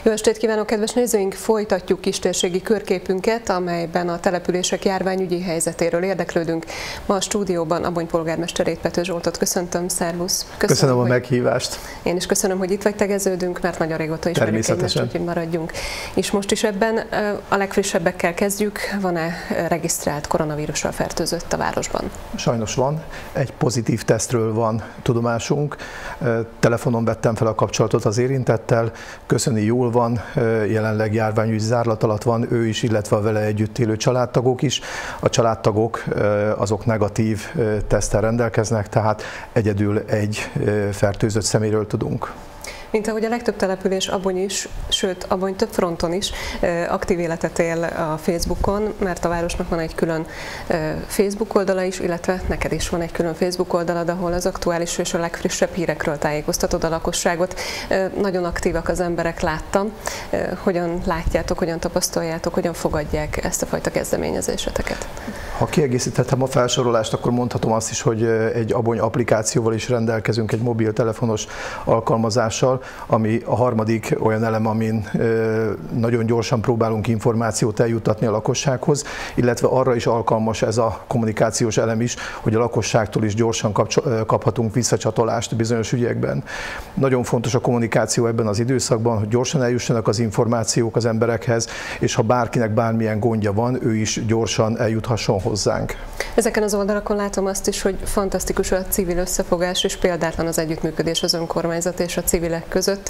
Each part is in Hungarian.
Jó estét kívánok, kedves nézőink! Folytatjuk kistérségi körképünket, amelyben a települések járványügyi helyzetéről érdeklődünk. Ma a stúdióban Abony polgármesterét, Pető Zsoltot köszöntöm, szervusz! Köszönöm a meghívást! Én is köszönöm, hogy itt vagy, tegeződünk, mert nagyon régóta ismerjük egymást, úgyhogy maradjunk. És most is ebben a legfrissebbekkel kezdjük. Van-e regisztrált koronavírussal fertőzött a városban? Sajnos van. Egy pozitív tesztről van tudomásunk. Telefonon vettem fel a kapcsolatot az érintettel. Köszöni, jól van, jelenleg járványügyi zárlat alatt van ő is, illetve a vele együtt élő családtagok is. A családtagok azok negatív teszttel rendelkeznek, tehát egyedül egy fertőzött személyről tudunk. Mint ahogy a legtöbb település, Abony is, sőt Abony több fronton is aktív életet él a Facebookon, mert a városnak van egy külön Facebook oldala is, illetve neked is van egy külön Facebook oldalad, ahol az aktuális és a legfrissebb hírekről tájékoztatod a lakosságot. Nagyon aktívak az emberek, láttam. Hogyan látjátok, hogyan tapasztaljátok, hogyan fogadják ezt a fajta kezdeményezéseteket? Ha kiegészítettem a felsorolást, akkor mondhatom azt is, hogy egy Abony applikációval is rendelkezünk, egy mobiltelefonos alkalmazással, ami a harmadik olyan elem, amin nagyon gyorsan próbálunk információt eljuttatni a lakossághoz, illetve arra is alkalmas ez a kommunikációs elem is, hogy a lakosságtól is gyorsan kaphatunk visszacsatolást bizonyos ügyekben. Nagyon fontos a kommunikáció ebben az időszakban, hogy gyorsan eljussanak az információk az emberekhez, és ha bárkinek bármilyen gondja van, ő is gyorsan eljuthasson hozzánk. Ezeken az oldalakon látom azt is, hogy fantasztikus a civil összefogás, és példátlan az együttműködés az önkormányzat és a civilek között.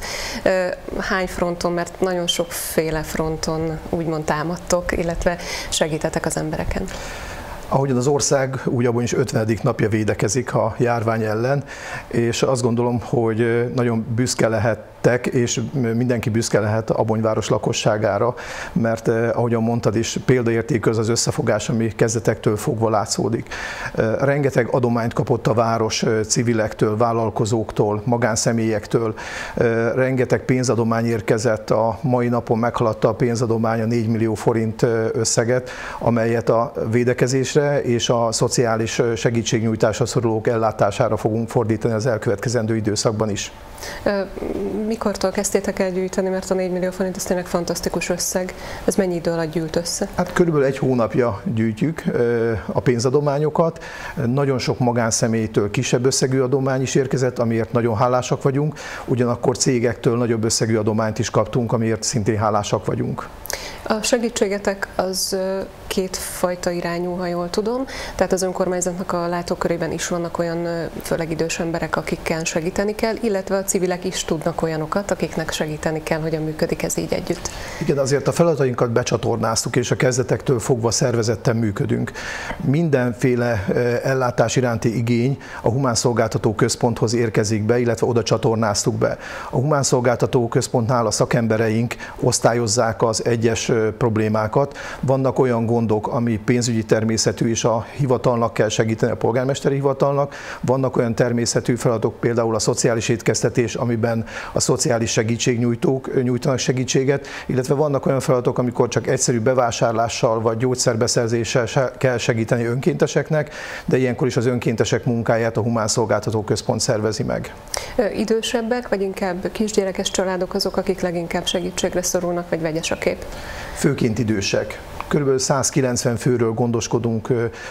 Hány fronton, mert nagyon sokféle fronton úgymond támadtok, illetve segítetek az embereken? Ahogyan az ország, úgy Abony is 50. napja védekezik a járvány ellen, és azt gondolom, hogy nagyon büszke lehettek, és mindenki büszke lehet Abony város lakosságára, mert ahogyan mondtad is, példaértékű az összefogás, ami kezdetektől fogva látszódik. Rengeteg adományt kapott a város civilektől, vállalkozóktól, magánszemélyektől, rengeteg pénzadomány érkezett, a mai napon meghaladta a pénzadomány a 4 millió forint összeget, amelyet a védekezés és a szociális segítségnyújtásra szorulók ellátására fogunk fordítani az elkövetkezendő időszakban is. Mikortól kezdtétek el gyűjteni, mert a 4 millió forint ez tényleg fantasztikus összeg. Ez mennyi idő alatt gyűlt össze? Hát körülbelül egy hónapja gyűjtjük a pénzadományokat. Nagyon sok magánszemélytől kisebb összegű adomány is érkezett, amiért nagyon hálásak vagyunk. Ugyanakkor cégektől nagyobb összegű adományt is kaptunk, amiért szintén hálásak vagyunk. A segítségetek az kétfajta irányú, ha jól tudom. Tehát az önkormányzatnak a látókörében is vannak olyan főleg idős emberek, akikkel segíteni kell, illetve a civilek is tudnak olyanokat, akiknek segíteni kell. Hogyan működik ez így együtt? Igen, azért a feladatainkat becsatornáztuk, és a kezdetektől fogva szervezetten működünk. Mindenféle ellátás iránti igény a Humán Szolgáltató Központhoz érkezik be, illetve oda csatornáztuk be. A Humán Szolgáltató Központnál a szakembereink osztályozzák az egyes problémákat. Vannak olyan gondok, ami pénzügyi természetű, és a hivatalnak kell segíteni, a polgármesteri hivatalnak. Vannak olyan természetű feladatok, például a szociális étkeztetés, amiben a szociális segítségnyújtók nyújtanak segítséget, illetve vannak olyan feladatok, amikor csak egyszerű bevásárlással vagy gyógyszerbeszerzéssel kell segíteni önkénteseknek, de ilyenkor is az önkéntesek munkáját a Humán Szolgáltató Központ szervezi meg. Idősebbek, vagy inkább kisgyerekes családok azok, akik leginkább segítségre szorulnak, vagy vegyes a kép? Főként idősek. Körülbelül 190 főről gondoskodunk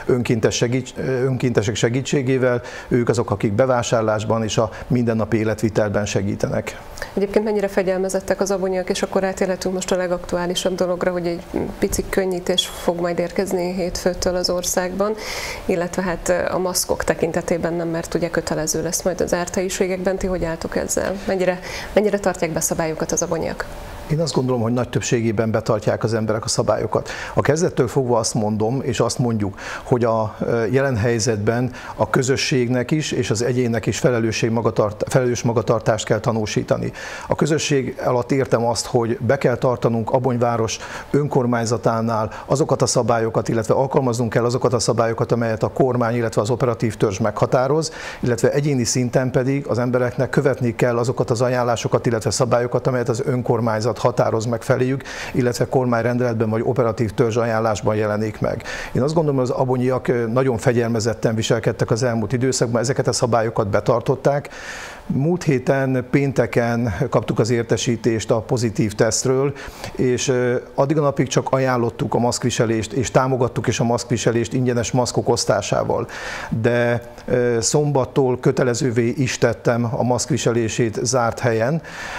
önkéntesek segítségével, ők azok, akik bevásárlásban és a mindennapi életvitelben segítenek. Egyébként mennyire fegyelmezettek az abonyiak, és akkor átélhetünk most a legaktuálisabb dologra, hogy egy pici könnyítés fog majd érkezni hétfőtől az országban, illetve hát a maszkok tekintetében nem, mert ugye kötelező lesz majd az árhelyiségekben. Ti hogy álltok ezzel? Mennyire tartják be szabályokat az abonyiak? Én azt gondolom, hogy nagy többségében betartják az emberek a szabályokat. A kezdettől fogva azt mondom, és azt mondjuk, hogy a jelen helyzetben a közösségnek is, és az egyénnek is felelős magatartást kell tanúsítani. A közösség alatt értem azt, hogy be kell tartanunk Abonyváros önkormányzatánál azokat a szabályokat, illetve alkalmaznunk kell azokat a szabályokat, amelyet a kormány, illetve az operatív törzs meghatároz, illetve egyéni szinten pedig az embereknek követni kell azokat az ajánlásokat, illetve szabályokat, amelyet az önkormányzat határoz meg feléjük, illetve kormányrendeletben vagy operatív törzs ajánlásban jelenik meg. Én azt gondolom, hogy az abonyiak nagyon fegyelmezetten viselkedtek az elmúlt időszakban, ezeket a szabályokat betartották. Múlt héten pénteken kaptuk az értesítést a pozitív tesztről, és addig a napig csak ajánlottuk a maszkviselést, és támogattuk is a maszkviselést ingyenes maszkok osztásával. De szombattól kötelezővé is tettem a maszkviselését zárt helyen,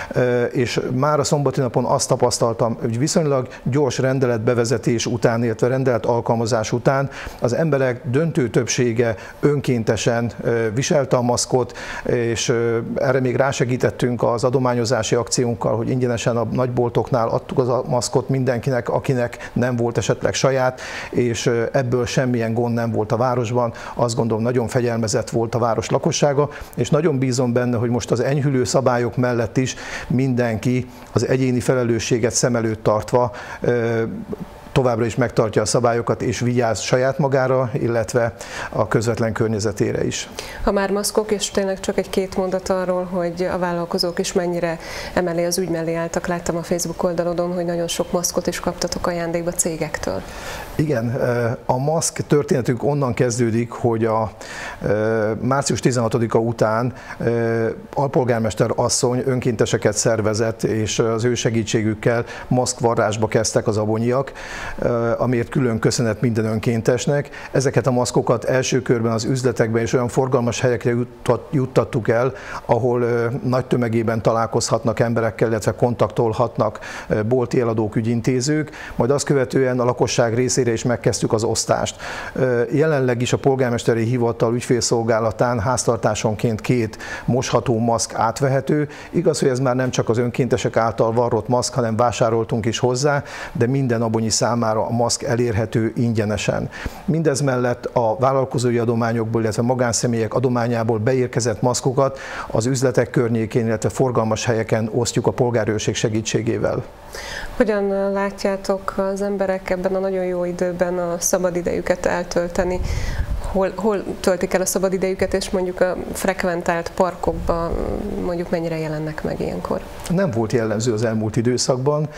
és már a szombati napon azt tapasztaltam, hogy viszonylag gyors rendeletbevezetés után, illetve rendelet alkalmazás után az emberek döntő többsége önkéntesen viselte a maszkot, és erre még rásegítettünk az adományozási akciónkkal, hogy ingyenesen a nagyboltoknál adtuk a maszkot mindenkinek, akinek nem volt esetleg saját, és ebből semmilyen gond nem volt a városban. Azt gondolom, nagyon fegyelmezett volt a város lakossága, és nagyon bízom benne, hogy most az enyhülő szabályok mellett is mindenki az egyéni felelősséget szem előtt tartva továbbra is megtartja a szabályokat és vigyáz saját magára, illetve a közvetlen környezetére is. Ha már maszkok, és tényleg csak egy-két mondat arról, hogy a vállalkozók is mennyire emellé az ügy mellé álltak. Láttam a Facebook oldalodon, hogy nagyon sok maszkot is kaptatok ajándékba cégektől. Igen, a maszk történetünk onnan kezdődik, hogy a március 16-a után alpolgármester asszony önkénteseket szervezett, és az ő segítségükkel maszkvarrásba kezdtek az abonyiak, amiért külön köszönet minden önkéntesnek. Ezeket a maszkokat első körben az üzletekben és olyan forgalmas helyekre juttattuk el, ahol nagy tömegében találkozhatnak emberekkel, illetve kontaktolhatnak bolti eladók, ügyintézők, majd azt követően a lakosság részére is megkezdtük az osztást. Jelenleg is a polgármesteri hivatal ügyfélszolgálatán háztartásonként 2 mosható maszk átvehető. Igaz, hogy ez már nem csak az önkéntesek által varrott maszk, hanem vásároltunk is hozzá, de minden abonyi számára a maszk elérhető ingyenesen. Mindez mellett a vállalkozói adományokból, illetve magánszemélyek adományából beérkezett maszkokat az üzletek környékén, illetve forgalmas helyeken osztjuk a polgárőrség segítségével. Hogyan látjátok az emberek ebben a nagyon jó időben a szabadidejüket eltölteni? Hol töltik el a szabadidejüket, és mondjuk a frekventált parkokban mondjuk mennyire jelennek meg ilyenkor? Nem volt jellemző az elmúlt időszakban.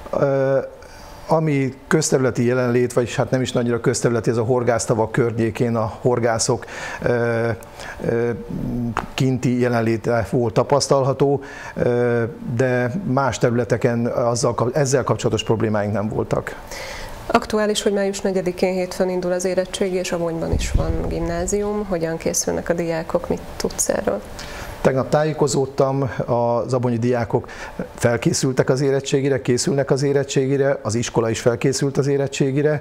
Ami közterületi jelenlét, vagyis hát nem is nagyra közterületi, ez a horgásztavak környékén a horgászok kinti jelenléte volt tapasztalható, de más területeken ezzel kapcsolatos problémáink nem voltak. Aktuális, hogy május 4-én hétfőn indul az érettségi, és Abonyban is van gimnázium. Hogyan készülnek a diákok, mit tudsz erről? Tegnap tájékozódtam, az abonyi diákok felkészültek az érettségire, készülnek az érettségire, az iskola is felkészült az érettségire,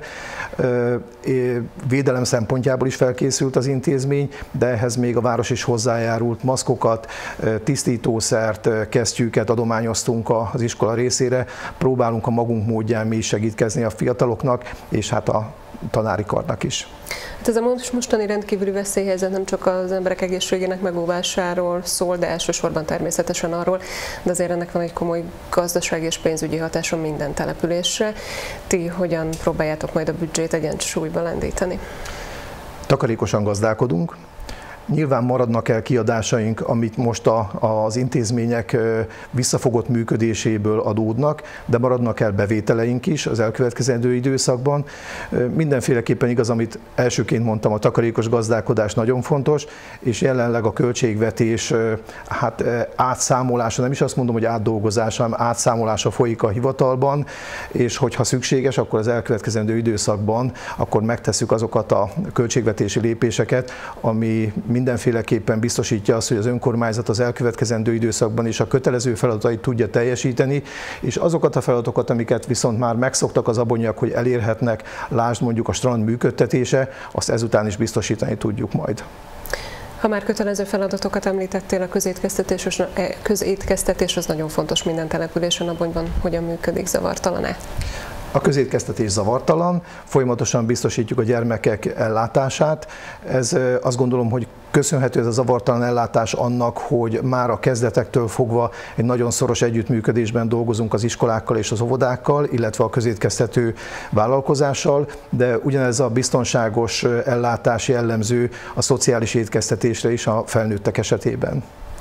védelem szempontjából is felkészült az intézmény, de ehhez még a város is hozzájárult, maszkokat, tisztítószert, kesztyűket adományoztunk az iskola részére, próbálunk a magunk módján mi is segítkezni a fiataloknak, és hát a tanári karnak is. Hát ez a mostani rendkívüli veszélyhelyzet nem csak az emberek egészségének megóvásáról szól, de elsősorban természetesen arról, de azért ennek van egy komoly gazdasági és pénzügyi hatása minden településre. Ti hogyan próbáljátok majd a büdzsét egyensúlyba lendíteni? Takarékosan gazdálkodunk. Nyilván maradnak el kiadásaink, amit most az intézmények visszafogott működéséből adódnak, de maradnak el bevételeink is az elkövetkezendő időszakban. Mindenféleképpen igaz, amit elsőként mondtam, a takarékos gazdálkodás nagyon fontos, és jelenleg a költségvetés átszámolása, nem is azt mondom, hogy átdolgozása, hanem átszámolása folyik a hivatalban, és hogyha szükséges, akkor az elkövetkezendő időszakban akkor megtesszük azokat a költségvetési lépéseket, ami mindenféleképpen biztosítja azt, hogy az önkormányzat az elkövetkezendő időszakban is a kötelező feladatait tudja teljesíteni, és azokat a feladatokat, amiket viszont már megszoktak az abonyiak, hogy elérhetnek, lásd mondjuk a strand működtetése, azt ezután is biztosítani tudjuk majd. Ha már kötelező feladatokat említettél, a közétkeztetés az nagyon fontos minden településen. Abonyban hogyan működik, zavartalan-e? A közétkeztetés zavartalan, folyamatosan biztosítjuk a gyermekek ellátását. Ez azt gondolom, hogy köszönhető ez a zavartalan ellátás annak, hogy már a kezdetektől fogva egy nagyon szoros együttműködésben dolgozunk az iskolákkal és az óvodákkal, illetve a közétkeztető vállalkozással, de ugyanez a biztonságos ellátás jellemző a szociális étkeztetésre is a felnőttek esetében.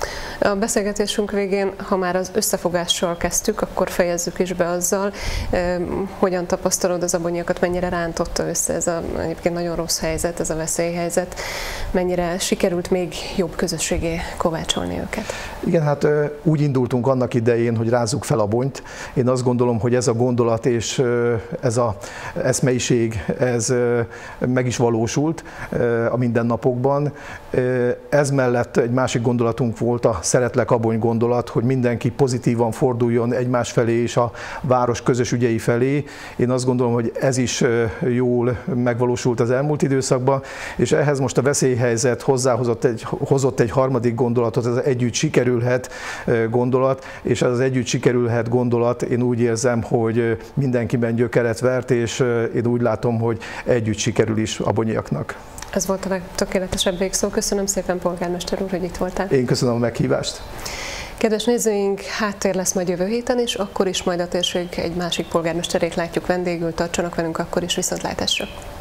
A beszélgetésünk végén, ha már az összefogással kezdtük, akkor fejezzük is be azzal, hogyan tapasztalod az abonyiakat, mennyire rántotta össze ez a egyébként nagyon rossz helyzet, ez a veszélyhelyzet, mennyire sikerült még jobb közösségé kovácsolni őket? Igen, hát úgy indultunk annak idején, hogy rázzuk fel Abonyt. Én azt gondolom, hogy ez a gondolat és ez az eszmeiség, ez meg is valósult a mindennapokban. Ez mellett egy másik gondolatunk volt a Szeretlek Abony gondolat, hogy mindenki pozitívan forduljon egymás felé és a város közös ügyei felé. Én azt gondolom, hogy ez is jól megvalósult az elmúlt időszakban, és ehhez most a veszélyhelyzet hozott egy harmadik gondolatot, ez együtt sikerülhet gondolat, és ez az együtt sikerülhet gondolat, én úgy érzem, hogy mindenkiben gyökeret vert, és én úgy látom, hogy együtt sikerül is abonyiaknak. Ez volt a legtökéletesebb végszó. Köszönöm szépen, polgármester úr, hogy itt voltál. Én köszönöm a meghívást. Kedves nézőink, háttér lesz majd jövő héten, és akkor is majd a térség egy másik polgármesterét látjuk vendégül. Tartsanak velünk akkor is, viszontlátásra!